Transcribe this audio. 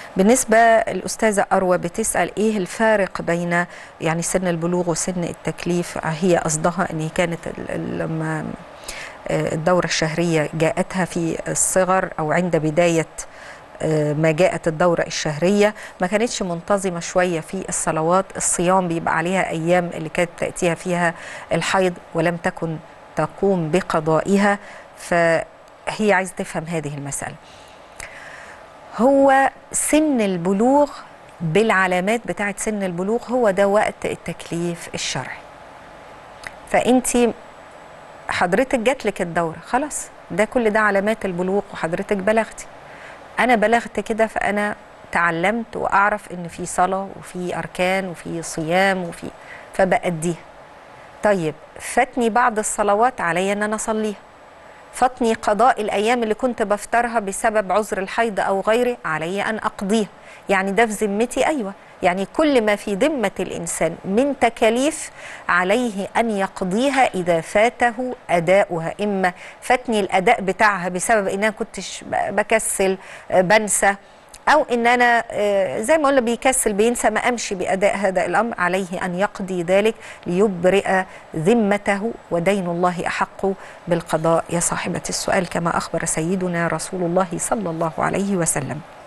بالنسبة الأستاذة أروى بتسأل إيه الفارق بين يعني سن البلوغ وسن التكليف. هي قصدها أن كانت لما الدورة الشهرية جاءتها في الصغر أو عند بداية ما جاءت الدورة الشهرية ما كانتش منتظمة شوية في الصلوات. الصيام بيبقى عليها أيام اللي كانت تأتيها فيها الحيض ولم تكن تقوم بقضائها، فهي عايزة تفهم هذه المسألة. هو سن البلوغ بالعلامات بتاعت سن البلوغ هو ده وقت التكليف الشرعي. فأنت حضرتك جاتلك الدورة خلاص، ده كل ده علامات البلوغ وحضرتك بلغتي. أنا بلغت كده فأنا تعلمت وأعرف إن في صلاة وفي أركان وفي صيام فبأديها. طيب فاتني بعض الصلوات علي إن أنا أصليها، فاتني قضاء الأيام اللي كنت بفطرها بسبب عذر الحيض أو غيره علي أن أقضيها. يعني ده في ذمتي، أيوة، يعني كل ما في ذمة الإنسان من تكاليف عليه أن يقضيها إذا فاته أداؤها. إما فاتني الأداء بتاعها بسبب إن أنا كنتش بكسل بنسى، أو إن أنا زي ما قلنا بيكسل بينسى ما أمشي بأداء هذا الأمر، عليه أن يقضي ذلك ليبرئ ذمته، ودين الله أحق بالقضاء يا صاحبة السؤال كما أخبر سيدنا رسول الله صلى الله عليه وسلم.